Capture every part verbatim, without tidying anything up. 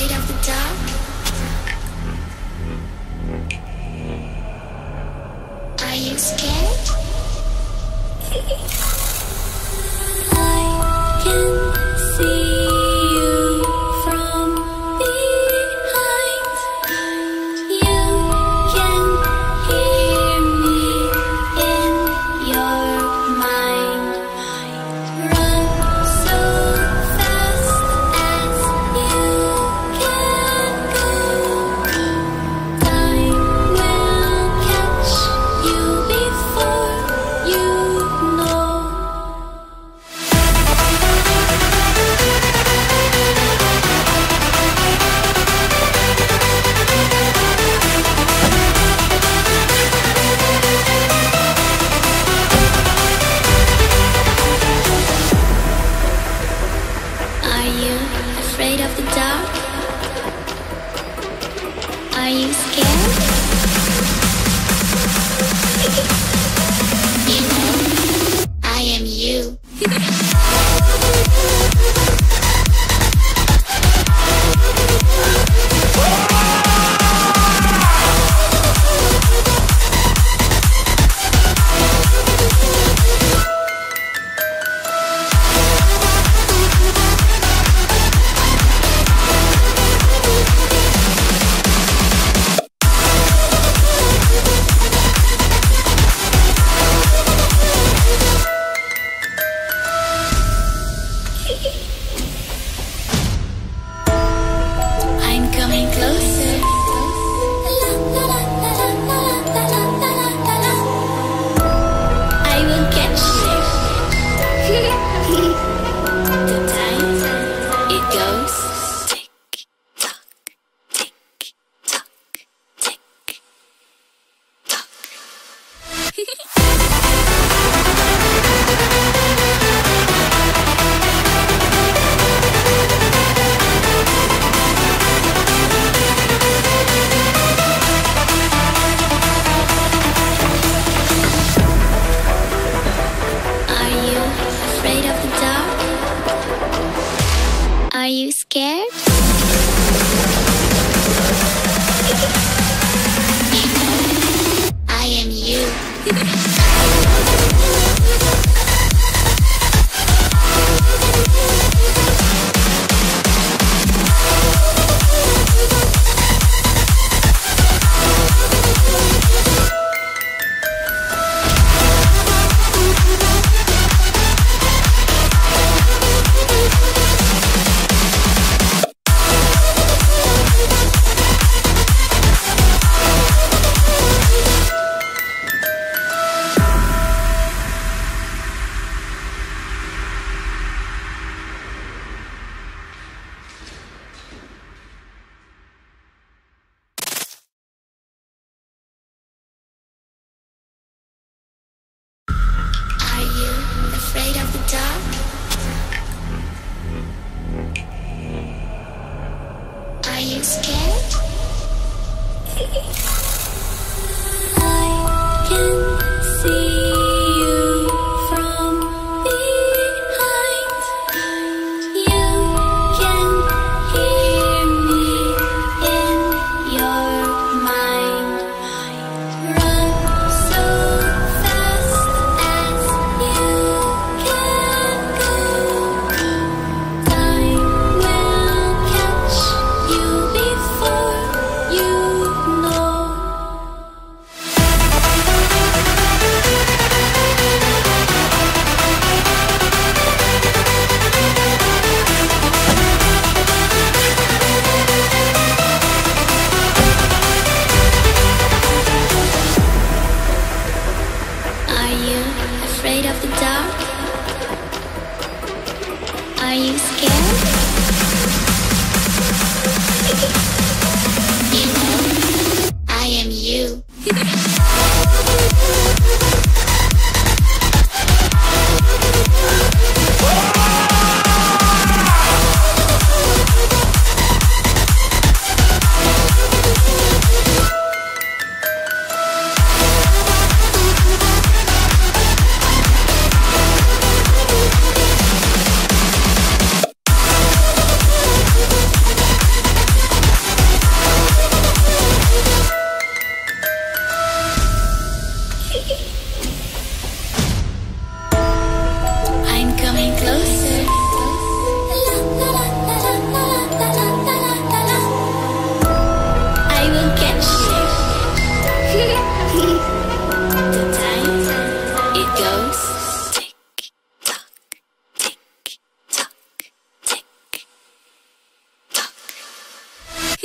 afraid of the dark? Are you scared? I can see you from behind. You can hear me in your mind. Run so fast as you can go. Time will catch you before you know. Are you afraid of the dark? Are you scared? You know, I am you. I'm coming closer. I will catch you. The time it goes tick tock, tick tock, tick tock. Are you afraid of the dark? Are you scared? You know, I am you. Are you afraid of the dark? Are you scared? I can see you from behind. You can hear me in your mind. Run so fast as you can go. Time will catch you before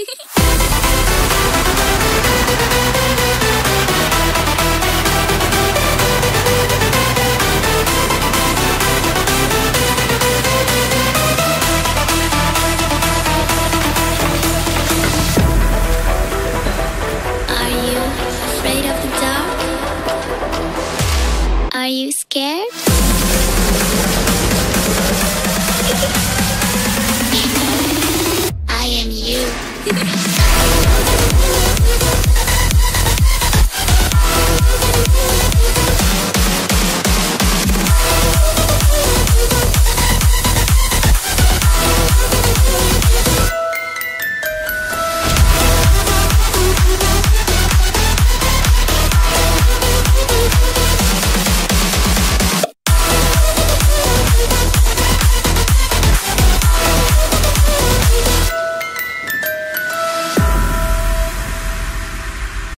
Are you afraid of the dark? Are you scared? I am you.